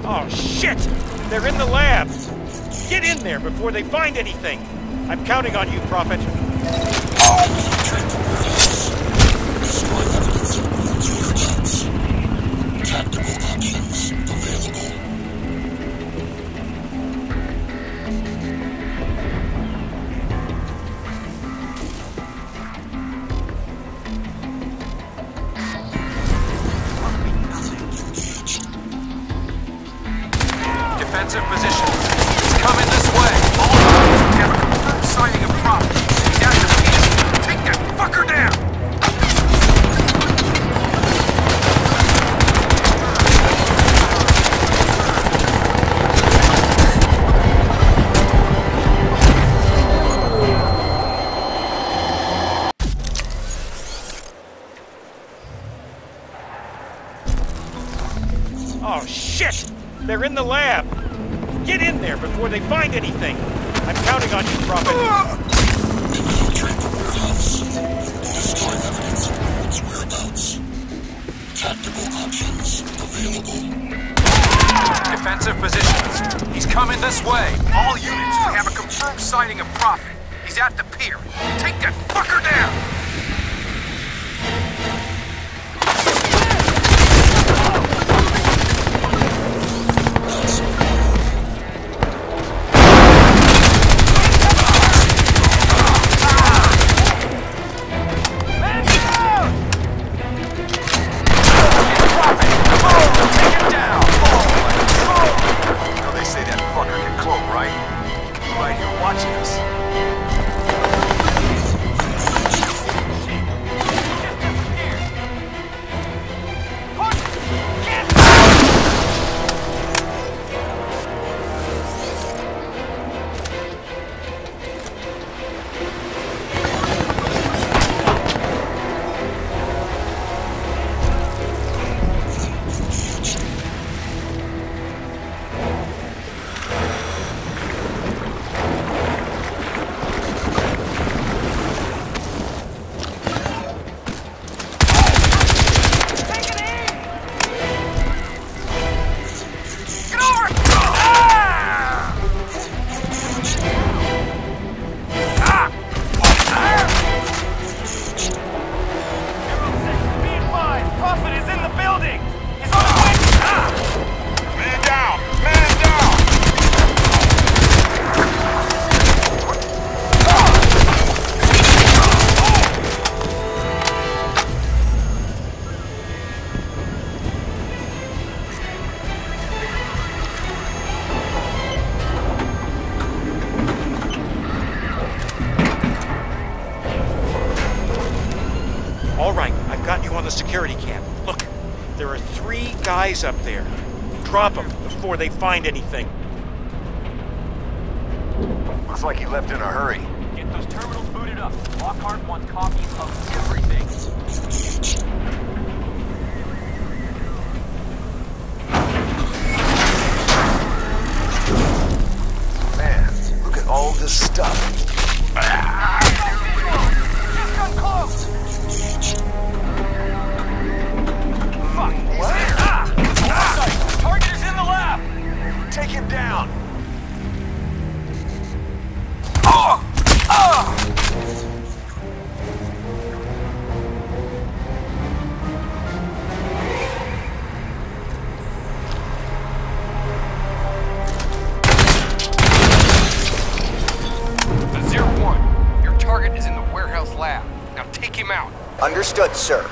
Oh, shit! They're in the lab! Get in there before they find anything! I'm counting on you, Prophet. Infiltrate the warehouse. Destroy evidence of Bourne's whereabouts. Tactical options available. Defensive positions. He's coming this way. All units have a confirmed sighting of Prophet. He's at the peak. Take that fucker down! Oh, shit! They're in the lab! Get in there before they find anything! I'm counting on you, Prophet. Infiltrate the warehouse. Destroy evidence of Bourne's whereabouts. Tactical options available. Defensive positions. He's coming this way. All units have a confirmed sighting of Prophet. He's at the pier. Take that fucker down! Security camp. Look, there are 3 guys up there. Drop them before they find anything. Looks like he left in a hurry. Get those terminals booted up. Lockhart wants copies of everything. Man, look at all this stuff. Just come close! Target is in the lab! Take him down! Zero-1, your target is in the warehouse lab. Now take him out. Understood, sir.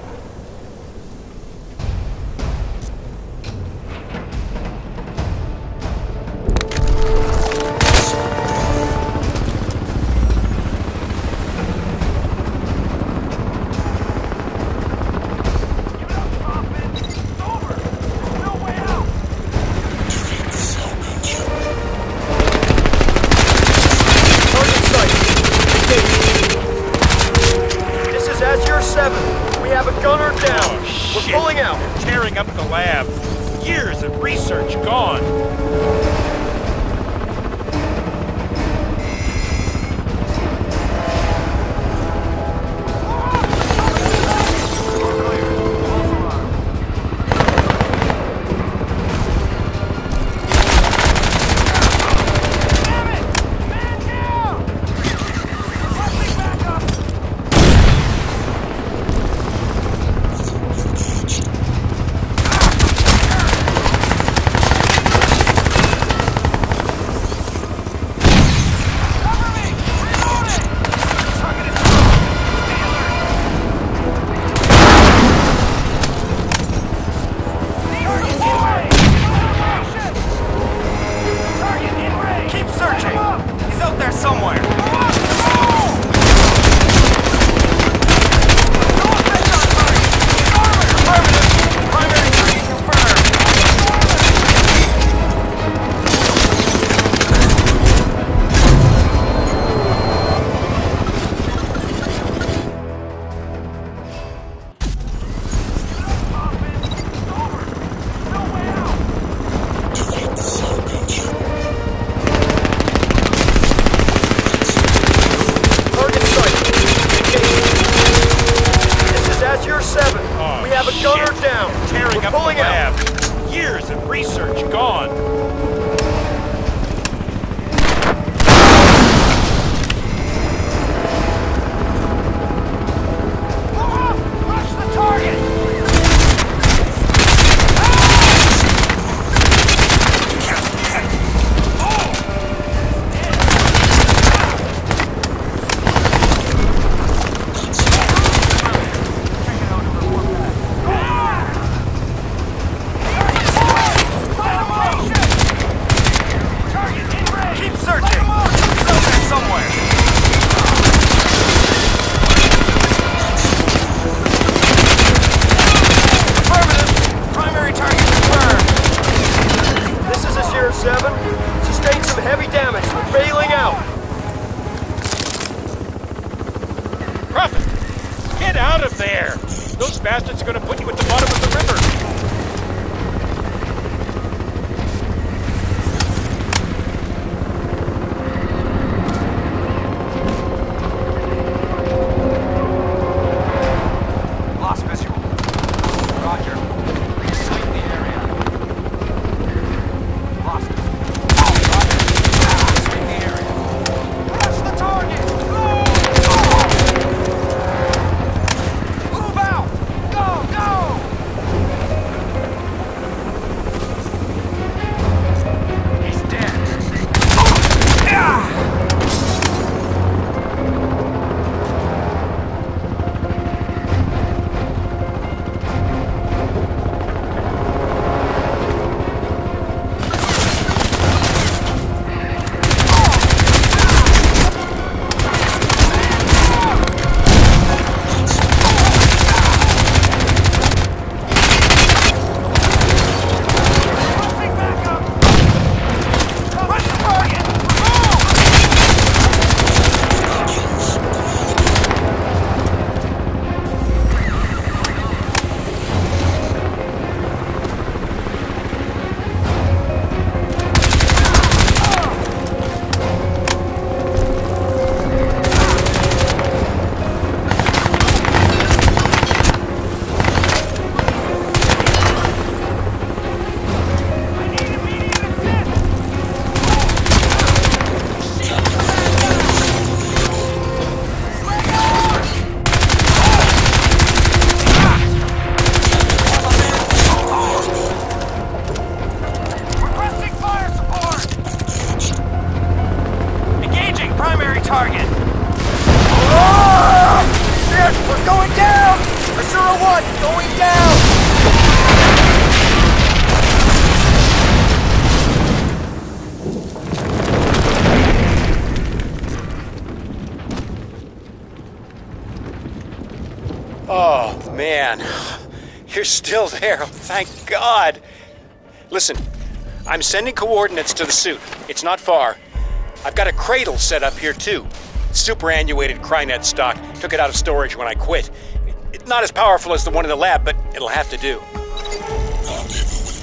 Up the lab. Years of research gone. Roger. Sweep the area. Lost him. Roger. Sweep the area. Rush the target! Move out! Go! Go! He's dead. Target! Oh! Shit! We're going down! Asura 1, going down! Oh, man. You're still there. Oh, thank God. Listen, I'm sending coordinates to the suit. It's not far. I've got a cradle set up here, too. Superannuated Crynet stock. Took it out of storage when I quit. It's not as powerful as the one in the lab, but it'll have to do. Rendezvous with